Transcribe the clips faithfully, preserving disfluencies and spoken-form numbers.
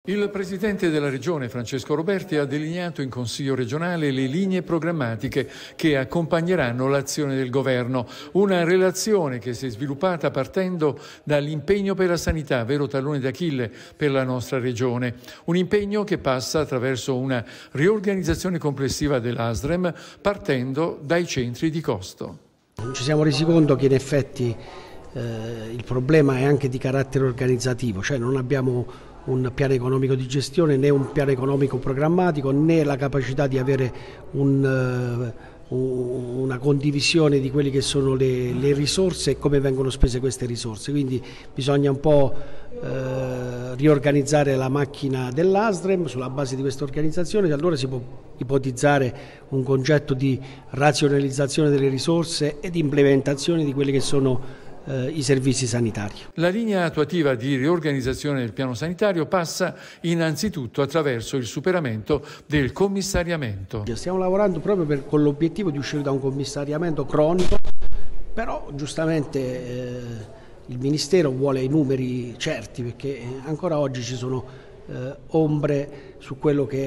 Il Presidente della Regione, Francesco Roberti, ha delineato in Consiglio regionale le linee programmatiche che accompagneranno l'azione del Governo. Una relazione che si è sviluppata partendo dall'impegno per la sanità, vero tallone d'Achille per la nostra Regione. Un impegno che passa attraverso una riorganizzazione complessiva dell'A S R E M partendo dai centri di costo. Ci siamo resi conto che in effetti eh, il problema è anche di carattere organizzativo, cioè non abbiamo un piano economico di gestione né un piano economico programmatico né la capacità di avere un, uh, una condivisione di quelle che sono le, le risorse e come vengono spese queste risorse, quindi bisogna un po' uh, riorganizzare la macchina dell'A S R E M. Sulla base di questa organizzazione allora si può ipotizzare un concetto di razionalizzazione delle risorse e di implementazione di quelli che sono i servizi sanitari. La linea attuativa di riorganizzazione del piano sanitario passa innanzitutto attraverso il superamento del commissariamento. Stiamo lavorando proprio per, con l'obiettivo di uscire da un commissariamento cronico, però giustamente eh, il Ministero vuole i numeri certi, perché ancora oggi ci sono eh, ombre su quello che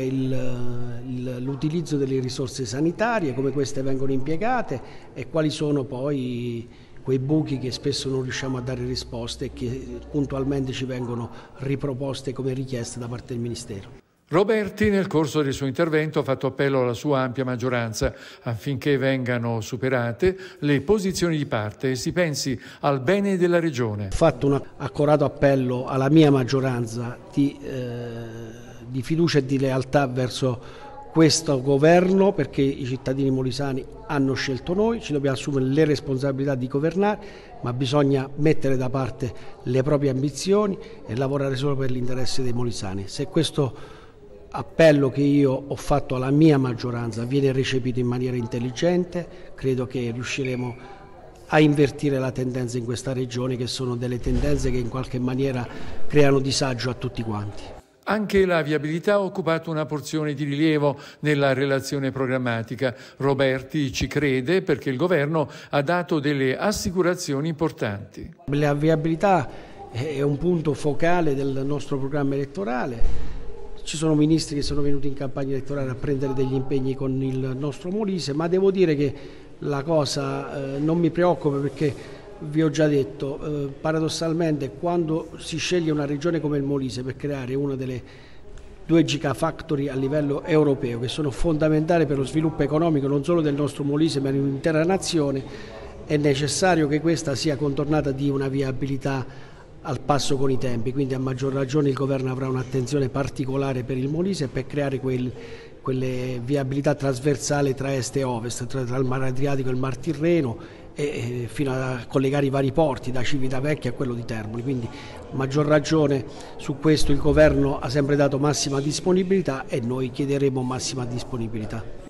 è l'utilizzo delle risorse sanitarie, come queste vengono impiegate e quali sono poi quei buchi che spesso non riusciamo a dare risposte e che puntualmente ci vengono riproposte come richieste da parte del Ministero. Roberti nel corso del suo intervento ha fatto appello alla sua ampia maggioranza affinché vengano superate le posizioni di parte e si pensi al bene della Regione. Ho fatto un accorato appello alla mia maggioranza di, eh, di fiducia e di lealtà verso questo governo, perché i cittadini molisani hanno scelto noi, ci dobbiamo assumere le responsabilità di governare, ma bisogna mettere da parte le proprie ambizioni e lavorare solo per l'interesse dei molisani. Se questo appello che io ho fatto alla mia maggioranza viene recepito in maniera intelligente, credo che riusciremo a invertire la tendenza in questa regione, che sono delle tendenze che in qualche maniera creano disagio a tutti quanti. Anche la viabilità ha occupato una porzione di rilievo nella relazione programmatica. Roberti ci crede perché il governo ha dato delle assicurazioni importanti. La viabilità è un punto focale del nostro programma elettorale. Ci sono ministri che sono venuti in campagna elettorale a prendere degli impegni con il nostro Molise, ma devo dire che la cosa eh, non mi preoccupa, perché vi ho già detto, eh, paradossalmente quando si sceglie una regione come il Molise per creare una delle due gigafactory a livello europeo che sono fondamentali per lo sviluppo economico non solo del nostro Molise ma di un'intera nazione, è necessario che questa sia contornata di una viabilità al passo con i tempi, quindi a maggior ragione il governo avrà un'attenzione particolare per il Molise per creare quel, quelle viabilità trasversali tra est e ovest, tra, tra il Mar Adriatico e il Mar Tirreno, e fino a collegare i vari porti da Civitavecchia a quello di Termoli, quindi a maggior ragione su questo il governo ha sempre dato massima disponibilità e noi chiederemo massima disponibilità.